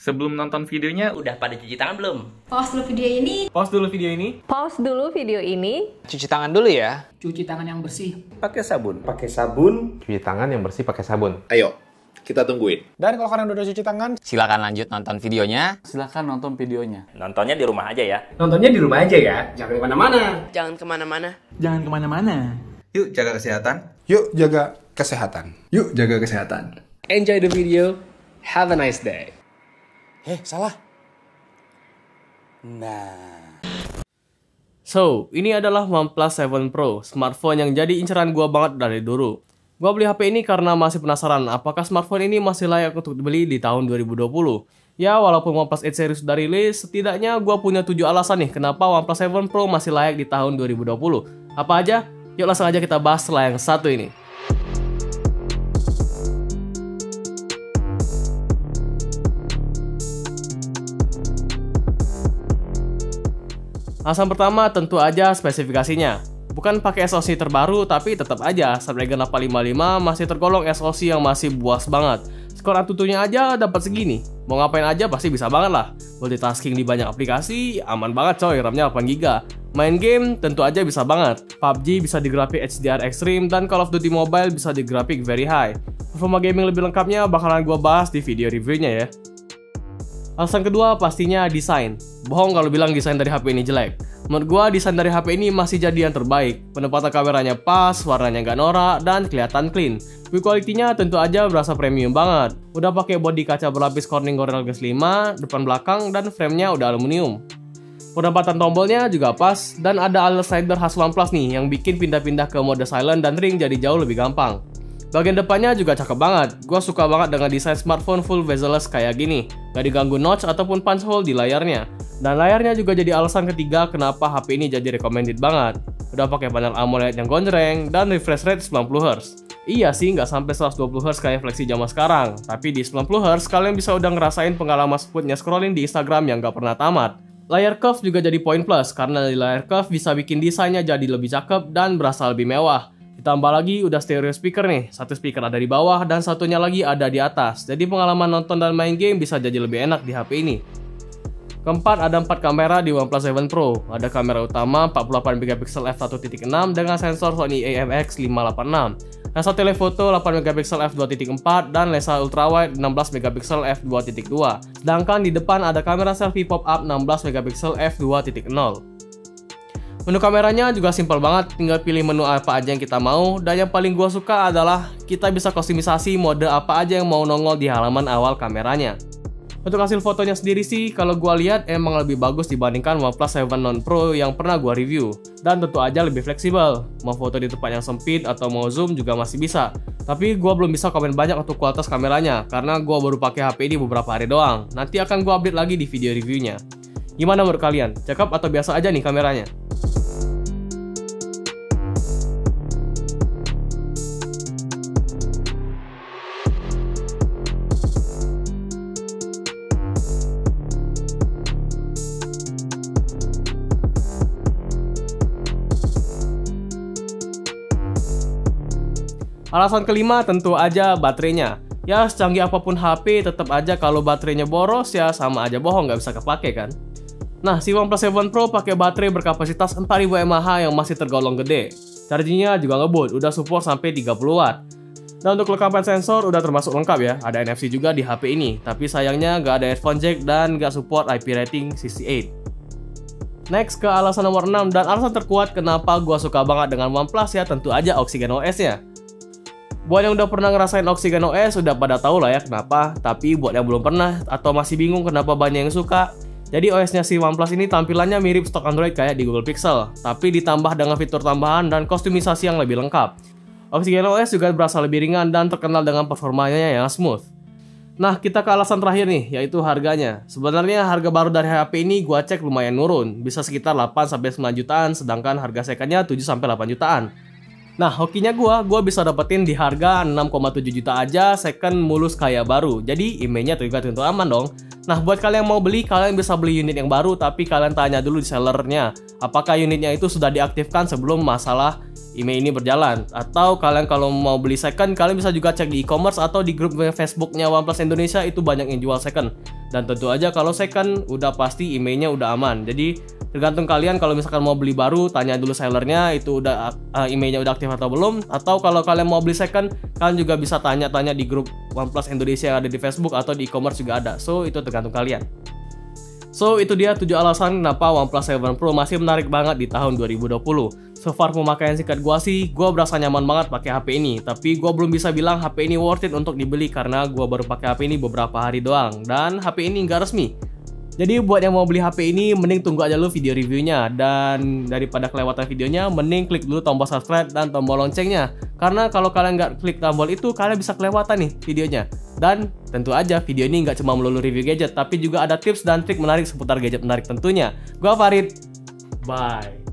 Sebelum nonton videonya, Udah pada cuci tangan belum? Pause dulu video ini. pause dulu video ini. Pause dulu video ini. Cuci tangan dulu ya. Cuci tangan yang bersih. Pakai sabun. Pakai sabun. Cuci tangan yang bersih pakai sabun. Ayo, kita tungguin. Dan kalau kalian udah cuci tangan, Silakan lanjut nonton videonya. Silahkan nonton videonya. Nontonnya di rumah aja ya. Nontonnya di rumah aja ya. Jangan kemana-mana. Jangan kemana-mana. Jangan kemana-mana. Yuk jaga kesehatan. yuk jaga kesehatan. Yuk jaga kesehatan. Enjoy the video. Have a nice day. Salah. Nah. So, ini adalah OnePlus 7 Pro, smartphone yang jadi inceran gua banget dari dulu. Gua beli HP ini karena masih penasaran apakah smartphone ini masih layak untuk dibeli di tahun 2020. Ya, walaupun OnePlus 8 series sudah rilis, setidaknya gua punya 7 alasan nih kenapa OnePlus 7 Pro masih layak di tahun 2020. Apa aja? Yuk langsung aja kita bahas setelah yang satu ini. Alasan pertama tentu aja spesifikasinya. Bukan pakai SoC terbaru, tapi tetap aja Snapdragon 855 masih tergolong SoC yang masih buas banget. Skor Antutunya aja dapat segini. Mau ngapain aja pasti bisa banget lah. Multitasking di banyak aplikasi, aman banget coy, RAM-nya 8GB. Main game tentu aja bisa banget. PUBG bisa di grafik HDR Extreme dan Call of Duty Mobile bisa di grafik very high. Performa gaming lebih lengkapnya bakalan gua bahas di video reviewnya ya. Alasan kedua pastinya desain. Bohong kalau bilang desain dari HP ini jelek. Menurut gua desain dari HP ini masih jadi yang terbaik. Penempatan kameranya pas, warnanya nggak norak, dan kelihatan clean. Build quality-nya tentu aja berasa premium banget. Udah pakai bodi kaca berlapis Corning Gorilla Glass 5, depan belakang, dan frame-nya udah aluminium. Penempatan tombolnya juga pas, dan ada alert slider khas OnePlus nih yang bikin pindah-pindah ke mode silent dan ring jadi jauh lebih gampang. Bagian depannya juga cakep banget. Gua suka banget dengan desain smartphone full bezel-less kayak gini. Gak diganggu notch ataupun punch hole di layarnya. Dan layarnya juga jadi alasan ketiga kenapa HP ini jadi recommended banget. Udah pakai panel AMOLED yang gonjreng dan refresh rate 90Hz. Iya sih, nggak sampai 120Hz kayak Flexi zaman sekarang. Tapi di 90Hz kalian bisa udah ngerasain pengalaman smoothnya scrolling di Instagram yang nggak pernah tamat. Layar curve juga jadi poin plus karena di layar curve bisa bikin desainnya jadi lebih cakep dan berasa lebih mewah. Ditambah lagi udah stereo speaker nih, satu speaker ada di bawah dan satunya lagi ada di atas. Jadi pengalaman nonton dan main game bisa jadi lebih enak di HP ini. Keempat, ada 4 kamera di OnePlus 7 Pro. Ada kamera utama 48MP f1.6 dengan sensor Sony AMX586. Lensa telefoto 8MP f2.4 dan lensa ultrawide 16MP f2.2. Sedangkan di depan ada kamera selfie pop-up 16MP f2.0. Menu kameranya juga simpel banget, tinggal pilih menu apa aja yang kita mau. Dan yang paling gua suka adalah kita bisa kustomisasi mode apa aja yang mau nongol di halaman awal kameranya. Untuk hasil fotonya sendiri sih, kalau gua lihat emang lebih bagus dibandingkan OnePlus 7 Non Pro yang pernah gua review. Dan tentu aja lebih fleksibel, mau foto di tempat yang sempit atau mau zoom juga masih bisa. Tapi gua belum bisa komen banyak untuk kualitas kameranya, karena gua baru pakai HP ini beberapa hari doang. Nanti akan gua update lagi di video reviewnya. Gimana menurut kalian? Cakep atau biasa aja nih kameranya? Alasan kelima tentu aja baterainya. Ya secanggih apapun HP tetap aja kalau baterainya boros ya sama aja bohong, nggak bisa kepake kan. Nah si OnePlus 7 Pro pakai baterai berkapasitas 4000 mAh yang masih tergolong gede. Chargingnya juga ngebut, udah support sampai 30 watt. Dan untuk kelengkapan sensor udah termasuk lengkap ya, ada NFC juga di HP ini. Tapi sayangnya nggak ada headphone jack dan nggak support IP rating 68. Next ke alasan nomor 6 dan alasan terkuat kenapa gua suka banget dengan OnePlus ya tentu aja Oxygen OS-nya. Buat yang udah pernah ngerasain Oxygen OS udah pada tahu lah ya kenapa, tapi buat yang belum pernah atau masih bingung kenapa banyak yang suka, jadi OS-nya si OnePlus ini tampilannya mirip stok Android kayak di Google Pixel, tapi ditambah dengan fitur tambahan dan kostumisasi yang lebih lengkap. Oxygen OS juga berasa lebih ringan dan terkenal dengan performanya yang smooth. Nah, kita ke alasan terakhir nih, yaitu harganya. Sebenarnya harga baru dari HP ini gua cek lumayan nurun, bisa sekitar 8-9 jutaan, sedangkan harga secondnya 7-8 jutaan. Nah, hokinya gua bisa dapetin di harga 6,7 juta aja second mulus kayak baru. Jadi emailnya juga tentu aman dong. Nah, buat kalian yang mau beli, kalian bisa beli unit yang baru, tapi kalian tanya dulu di sellernya apakah unitnya itu sudah diaktifkan sebelum masalah email ini berjalan. Atau kalian kalau mau beli second, kalian bisa juga cek di e-commerce atau di grup Facebooknya OnePlus Indonesia, itu banyak yang jual second. Dan tentu aja kalau second udah pasti emailnya udah aman. Jadi tergantung kalian, kalau misalkan mau beli baru tanya dulu sellernya itu udah emailnya udah aktif atau belum. Atau kalau kalian mau beli second, kalian juga bisa tanya-tanya di grup OnePlus Indonesia yang ada di Facebook atau di e-commerce juga ada. So itu tergantung kalian. So itu dia 7 alasan kenapa OnePlus 7 Pro masih menarik banget di tahun 2020. So far pemakaian singkat gua sih, gua berasa nyaman banget pakai HP ini. Tapi gua belum bisa bilang HP ini worth it untuk dibeli karena gua baru pakai HP ini beberapa hari doang. Dan HP ini nggak resmi. Jadi buat yang mau beli HP ini, mending tunggu aja dulu video reviewnya. Dan daripada kelewatan videonya, mending klik dulu tombol subscribe dan tombol loncengnya. Karena kalau kalian nggak klik tombol itu, kalian bisa kelewatan nih videonya. Dan tentu aja video ini nggak cuma melulu review gadget, tapi juga ada tips dan trik menarik seputar gadget menarik tentunya. Gua Farid, bye.